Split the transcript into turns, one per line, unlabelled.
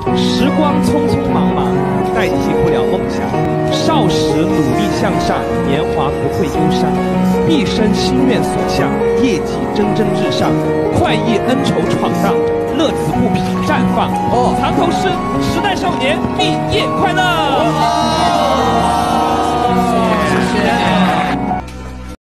时光匆匆忙忙，代替不了梦想。少时努力向上，年华不会忧伤。毕生心愿所向，业绩蒸蒸日上。快意恩仇闯荡，乐此不疲绽放。藏头诗，时代少年毕业快乐。